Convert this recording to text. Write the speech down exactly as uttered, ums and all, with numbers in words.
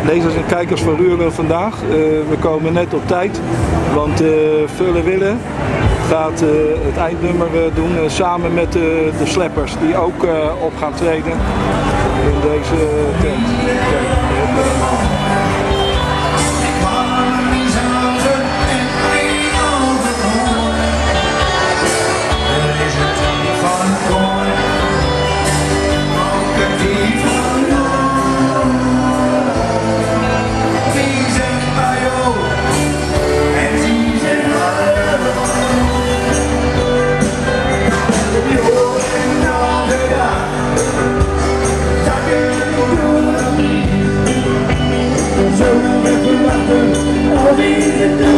Lezers en kijkers van Ruurlo vandaag. Uh, we komen net op tijd, want uh, Vulle Wille gaat uh, het eindnummer uh, doen uh, samen met uh, de Sleppers die ook uh, op gaan treden in deze uh, tent. All these